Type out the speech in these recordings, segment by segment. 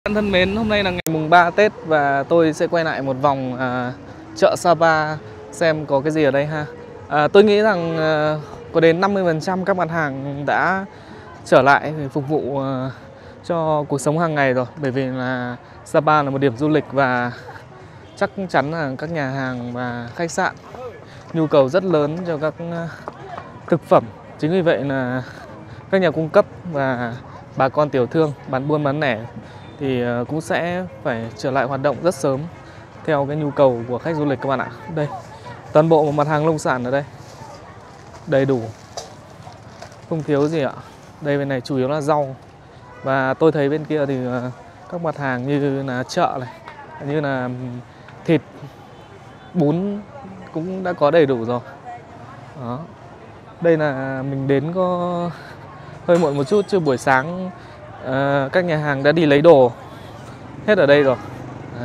Bạn thân mến, hôm nay là ngày mùng 3 Tết và tôi sẽ quay lại một vòng chợ Sapa xem có cái gì ở đây ha. Tôi nghĩ rằng có đến 50% các mặt hàng đã trở lại để phục vụ cho cuộc sống hàng ngày rồi. Bởi vì là Sapa là một điểm du lịch và chắc chắn là các nhà hàng và khách sạn nhu cầu rất lớn cho các thực phẩm. Chính vì vậy là các nhà cung cấp và bà con tiểu thương bán buôn bán lẻ thì cũng sẽ phải trở lại hoạt động rất sớm theo cái nhu cầu của khách du lịch các bạn ạ. Đây, toàn bộ một mặt hàng nông sản ở đây đầy đủ, không thiếu gì ạ. Đây bên này chủ yếu là rau, và tôi thấy bên kia thì các mặt hàng như là chợ này, như là thịt, bún cũng đã có đầy đủ rồi. Đó. Đây là mình đến có hơi muộn một chút, chứ buổi sáng các nhà hàng đã đi lấy đồ hết ở đây rồi. Đấy.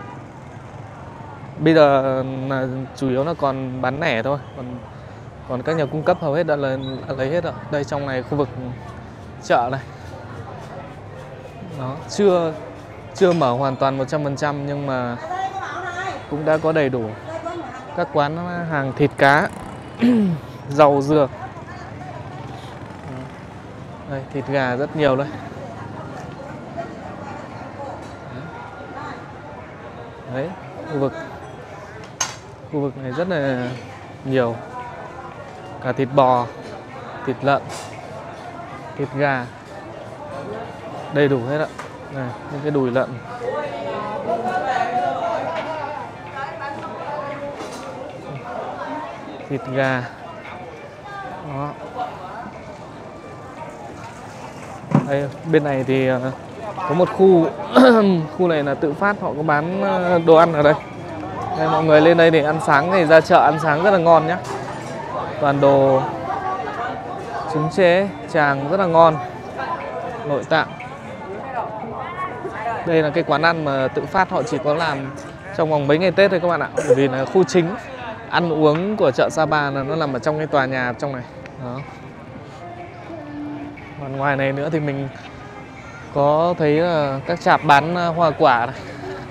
Bây giờ là chủ yếu là còn bán lẻ thôi, còn các nhà cung cấp hầu hết đã lấy hết rồi. Đây trong này khu vực chợ này, đó, chưa mở hoàn toàn 100% nhưng mà cũng đã có đầy đủ các quán hàng thịt cá, rau dưa. Đây, thịt gà rất nhiều đây. Đấy, khu vực này rất là nhiều, cả thịt bò, thịt lợn, thịt gà, đầy đủ hết ạ. Này, những cái đùi lợn, thịt gà. Đó. Đây, bên này thì có một khu khu này là tự phát, họ có bán đồ ăn ở đây. Đây, mọi người lên đây để ăn sáng thì ra chợ ăn sáng rất là ngon nhá. Toàn đồ trứng trễ, tràng rất là ngon, nội tạng. Đây là cái quán ăn mà tự phát, họ chỉ có làm trong vòng mấy ngày Tết thôi các bạn ạ. Bởi vì là khu chính ăn uống của chợ Sapa là nó nằm ở trong cái tòa nhà trong này. Đó. Còn ngoài này nữa thì mình có thấy các rạp bán hoa quả này,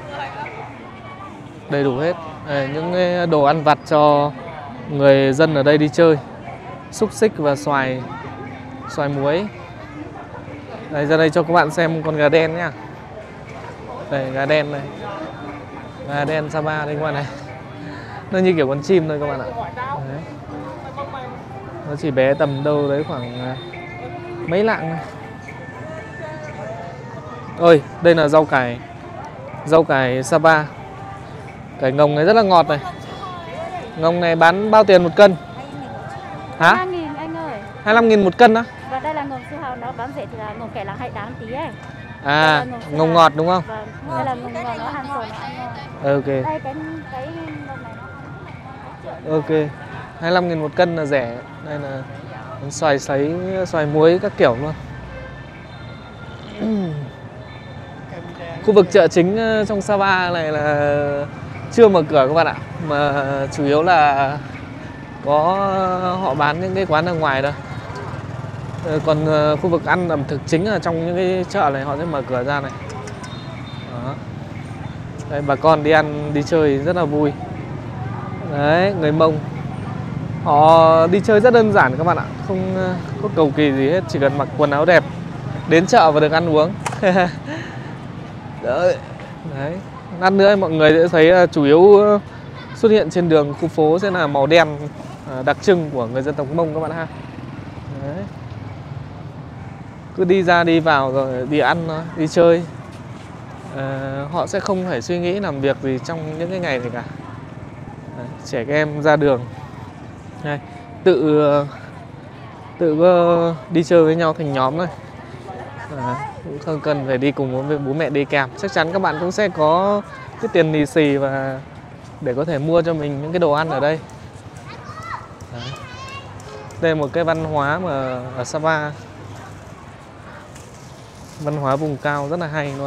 đầy đủ hết. Đây, những cái đồ ăn vặt cho người dân ở đây đi chơi, xúc xích và xoài muối. Đây, ra đây cho các bạn xem con gà đen nhá. Đây, gà đen này, gà đen Sapa đây các bạn này. Nó như kiểu con chim thôi các bạn ạ. Đấy. Nó chỉ bé tầm đâu đấy khoảng mấy lạng này. Ôi, đây là rau cải Sapa. Cải ngồng này rất là ngọt này. Ngồng này bán bao tiền một cân? Hả? 25.000 anh ơi. 25.000 một cân á? Và đây là ngồng su hào, nó bán rẻ thì là ngồng cải là hay đáng tí ấy. À, ngồng ngọt đúng không? Vâng, đây là ngồng ngọt, nó ăn rồi nó ăn ngon. Ok. Đây cái ngồng này nó Ok. 25.000 một cân là rẻ. Đây là xoài sấy, xoài muối các kiểu luôn. Khu vực chợ chính trong Sapa này là chưa mở cửa các bạn ạ, mà chủ yếu là có họ bán những cái quán ở ngoài thôi. Còn khu vực ăn ẩm thực chính ở trong những cái chợ này họ sẽ mở cửa ra này. Đó. Đây, bà con đi ăn đi chơi rất là vui. Đấy, người Mông họ đi chơi rất đơn giản các bạn ạ, không có cầu kỳ gì hết, chỉ cần mặc quần áo đẹp đến chợ và được ăn uống. Đấy. Lát nữa mọi người sẽ thấy chủ yếu xuất hiện trên đường khu phố sẽ là màu đen, đặc trưng của người dân tộc Mông các bạn ha. Đấy. Cứ đi ra đi vào rồi đi ăn đi chơi, họ sẽ không phải suy nghĩ làm việc gì trong những cái ngày này cả. Đấy. Trẻ em ra đường này, tự đi chơi với nhau thành nhóm này. Cũng không cần phải đi cùng với bố mẹ đi kèm. Chắc chắn các bạn cũng sẽ có cái tiền lì xì và để có thể mua cho mình những cái đồ ăn ở đây. Đấy. Đây là một cái văn hóa mà ở Sapa, văn hóa vùng cao rất là hay luôn.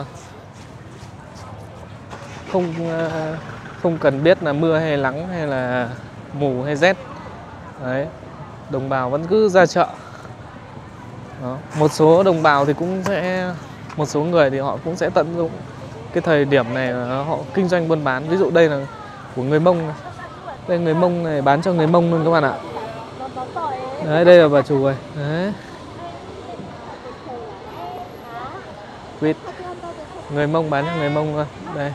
Không cần biết là mưa hay nắng hay là mù hay rét. Đấy, đồng bào vẫn cứ ra chợ. Đó. Một số đồng bào thì cũng sẽ một số người thì họ cũng sẽ tận dụng cái thời điểm này họ kinh doanh buôn bán. Ví dụ đây là của người Mông này. Đây người Mông này bán cho người Mông luôn các bạn ạ. Đấy, đây là bà chủ rồi. Đấy. Quýt. Người Mông bán cho người Mông luôn. Đây.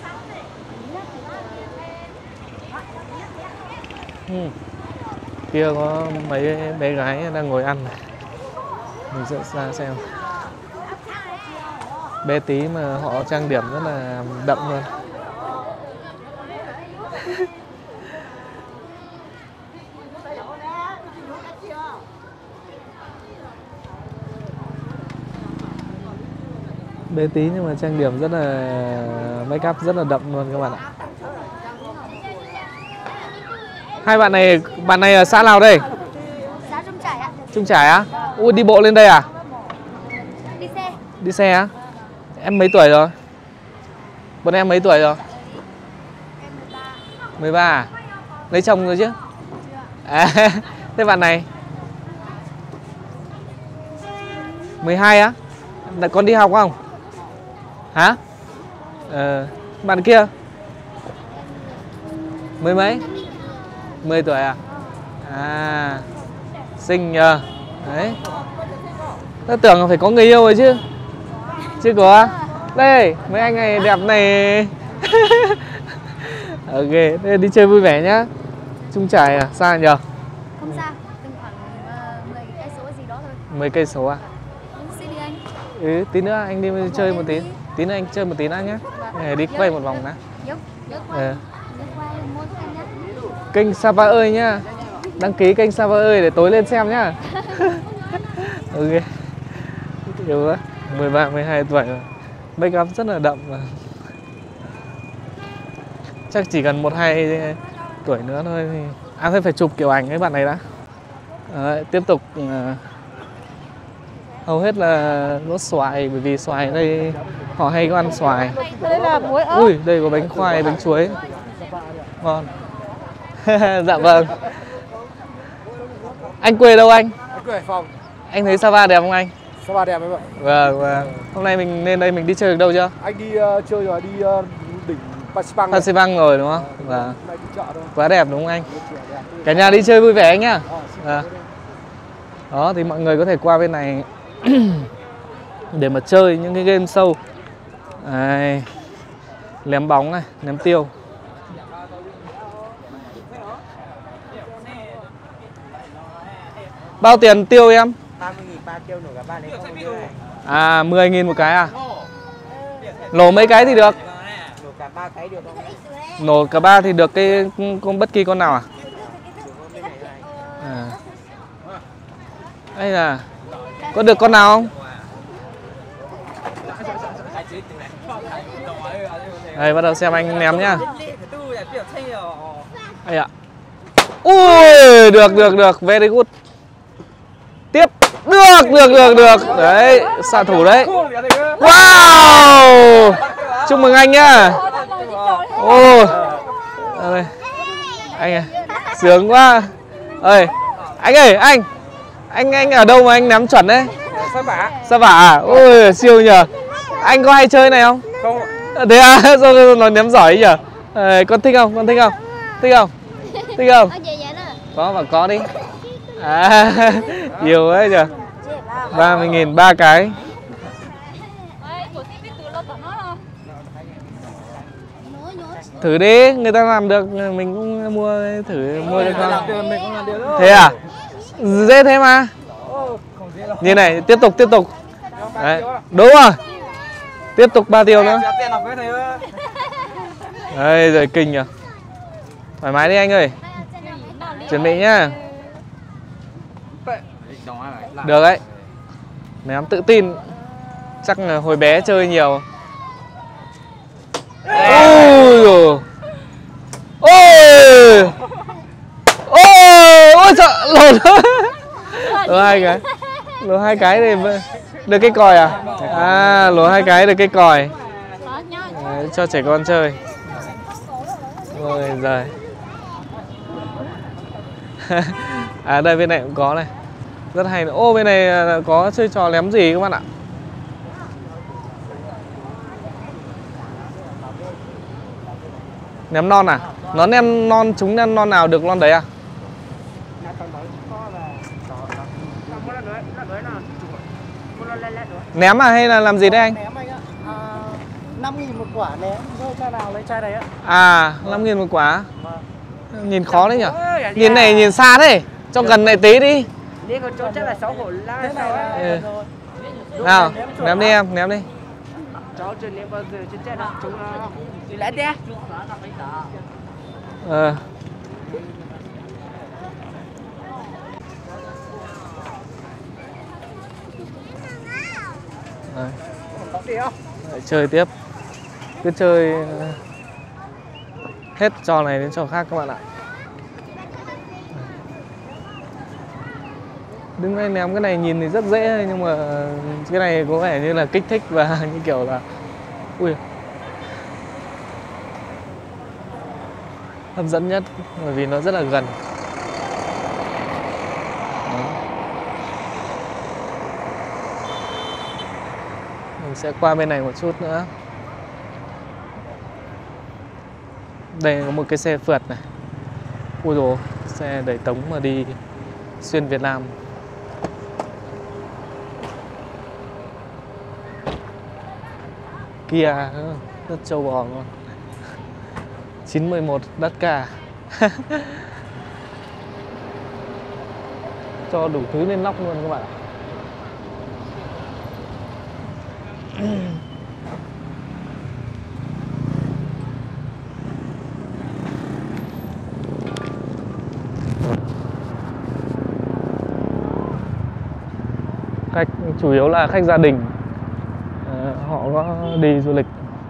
Kia có mấy bé gái đang ngồi ăn này. Mình sẽ ra xem. Bé tí mà họ trang điểm rất là đậm luôn. Bé tí nhưng mà trang điểm rất là make up rất là đậm luôn các bạn ạ. Hai bạn này ở xã nào đây? Xã Trung Trải ạ. Trung Trải á? Ui, đi bộ lên đây à? Đi xe. Đi xe á? Em mấy tuổi rồi? Bọn em mấy tuổi rồi? Em 13. 13 à? Lấy chồng rồi chứ? À, thế bạn này? 12 á? Đã con đi học không? Hả? Bạn kia? Mười mấy? 10 tuổi à? À, xinh nhờ. Đấy. Tôi tưởng là phải có người yêu rồi chứ. Chưa có. Đây, mấy anh này đẹp này. Ok, thế đi chơi vui vẻ nhá. Trung Trải à? Xa nhờ? Không xa, tầm khoảng 10 cây số gì đó thôi. 10 cây số à? Xin đi anh. Ừ, tí nữa anh đi chơi một tí. Tí nữa anh chơi một tí nữa nhé. Đi quay một vòng đã. Kênh Sapa ơi nhá. Đăng ký kênh Sapa ơi để tối lên xem nhá. Ok. Hiểu quá. 13, 12 tuổi rồi. Make up rất là đậm mà. Chắc chỉ cần 1-2 tuổi nữa thôi thì... À, thôi phải chụp kiểu ảnh với bạn này đã. Đấy, tiếp tục hầu hết là lốt xoài, bởi vì xoài ở đây họ hay có ăn xoài. Đây là muối ớt. Ui, đây có bánh khoai, bánh chuối. Ngon. Dạ vâng. Anh quê đâu anh? Anh quê Hải Phòng. Anh thấy Sapa đẹp không anh? Sapa đẹp em ạ. Vâng, vâng. Hôm nay mình lên đây mình đi chơi được đâu chưa? Anh đi chơi rồi, đi đỉnh Pasipang. Pasipang rồi đúng không? Vâng. Hôm nay đi chợ thôi. Quá đẹp đúng không anh? Cả nhà đi chơi vui vẻ anh nhá. Đó thì mọi người có thể qua bên này để mà chơi những cái game show. Đây. Ném bóng này, ném tiêu. Bao tiền tiêu em? 30.000 3 kêu nổi cả ba đấy không tiêu này. À, 10.000 một cái à? Nổ mấy cái thì được? Nổi cả 3 cái được không? Nổ cả 3 thì được cái con bất kỳ con nào à? À. Đây là có được con nào không? Đây bắt đầu xem anh ném nhá. Đây ạ. Ui, được, very good. Tiếp. Được. Đấy, xạ thủ đấy. Wow! Chúc mừng anh nhá. Ô. Đây. Anh à, sướng quá. Ơi, anh ơi, anh ở đâu mà anh ném chuẩn đấy? Sa Vả à? Ôi, siêu nhờ. Anh có hay chơi này không? Không. Thế à, sao nó ném giỏi nhờ? Con thích không? Thích không? Có mà có đi. À, nhiều ấy nhờ. 30.000 3 cái. Thử đi, người ta làm được mình cũng mua thử mua được không? Thế à? Dễ thế mà. Như này, tiếp tục. Đấy, đúng rồi. Tiếp tục 3 tiêu nữa. Đây rồi, kinh nhỉ. Thoải mái đi anh ơi. Chuẩn bị nhá. Được đấy. Ném tự tin. Chắc là hồi bé chơi nhiều. Ôi sợ lột. Lột hai cái thì được cái còi à? À, lột 2 cái được cái còi. Đấy, cho trẻ con chơi. Ôi giời. À đây bên này cũng có này. Rất hay. Ô bên này có chơi trò ném gì các bạn ạ? Ném non à? Nó ném non, chúng ném non nào được non đấy à? Ném à hay là làm gì đấy anh? Ném anh ạ. 5.000 một quả ném, rơi chai nào lấy chai đấy ạ. À, 5.000 một quả. Vâng. Nhìn khó đấy nhỉ? Nhìn này nhìn xa thế. Cho gần này tí đi. Đi còn chỗ chắc là 6 hổ la. Thế này là Ừ. rồi. Nào, ném đi em, ném đi. Cháu chưa ném bao giờ chứ chết đâu. Chúng đi lấy đi. Ờ. Đấy. Có gì không? Lại chơi tiếp. Cứ chơi hết trò này đến trò khác các bạn ạ. Đứng đây ném cái này nhìn thì rất dễ thôi, nhưng mà cái này có vẻ như là kích thích và như kiểu là ui, hấp dẫn nhất bởi vì nó rất là gần. Đó. Mình sẽ qua bên này một chút nữa. Đây có một cái xe phượt này. Ui dồi, xe đẩy tống mà đi xuyên Việt Nam. Kia rất trâu bò luôn. 911 đất cả. Cho đủ thứ lên nóc luôn các bạn ạ. Khách chủ yếu là khách gia đình, họ có đi du lịch.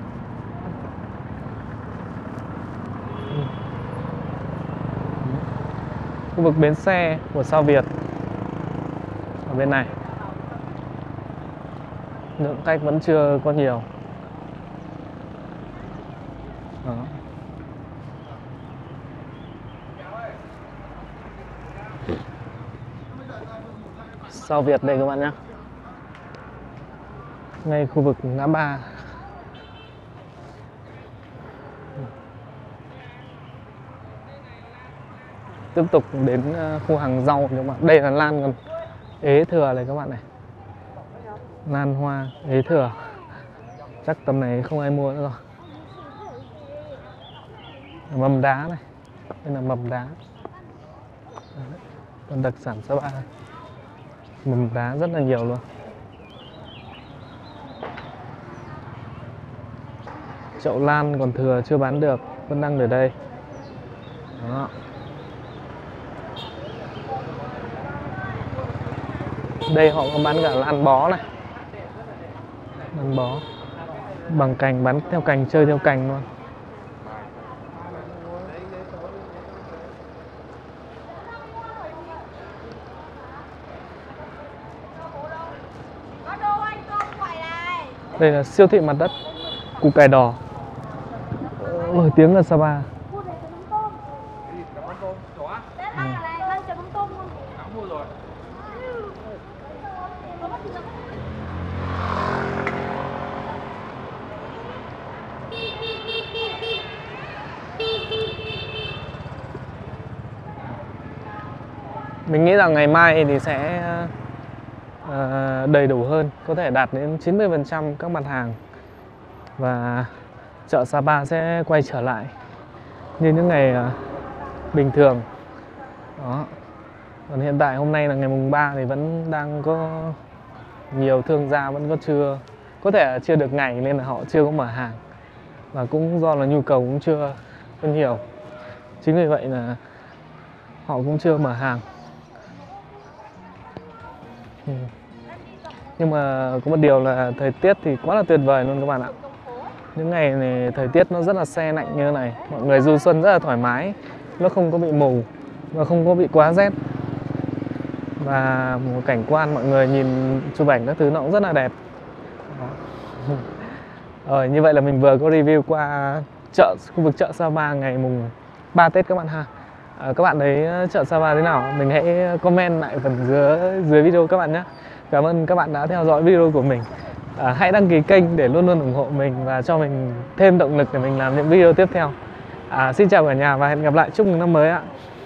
Khu vực bến xe của Sao Việt ở bên này, lượng khách vẫn chưa có nhiều. Đó. Sao Việt đây các bạn nhé, ngay khu vực ngã ba. Tiếp tục đến khu hàng rau các bạn. Đây là lan còn ế thừa này các bạn này, lan hoa ế thừa. Chắc tầm này không ai mua nữa rồi. Mầm đá này, đây là mầm đá. Còn đặc sản Sapa, mầm đá rất là nhiều luôn. Chậu lan còn thừa chưa bán được, vẫn đang ở đây. Đó. Đây họ có bán cả lan bó này, lan bó bằng cành, bán theo cành, chơi theo cành luôn. Đây là siêu thị mặt đất củ cải đỏ, nổi tiếng ở Sapa. Mình nghĩ rằng ngày mai thì sẽ đầy đủ hơn, có thể đạt đến 90% các mặt hàng và chợ Sapa sẽ quay trở lại như những ngày bình thường. Đó. Còn hiện tại hôm nay là ngày mùng 3 thì vẫn đang có nhiều thương gia vẫn có thể là chưa được ngày nên là họ chưa có mở hàng, và cũng do là nhu cầu cũng chưa có nhiều, chính vì vậy là họ cũng chưa mở hàng. Nhưng mà có một điều là thời tiết thì quá là tuyệt vời luôn các bạn ạ. Những ngày này thời tiết nó rất là se lạnh như thế này, mọi người du xuân rất là thoải mái, nó không có bị mù và không có bị quá rét, và một cảnh quan mọi người nhìn chụp ảnh các thứ nó cũng rất là đẹp. Như vậy là mình vừa có review qua khu vực chợ Sapa ngày mùng 3 Tết các bạn ha. Các bạn thấy chợ Sapa thế nào? Mình hãy comment lại phần dưới video các bạn nhé. Cảm ơn các bạn đã theo dõi video của mình. Hãy đăng ký kênh để luôn luôn ủng hộ mình và cho mình thêm động lực để mình làm những video tiếp theo. Xin chào cả nhà và hẹn gặp lại, chúc mừng năm mới ạ.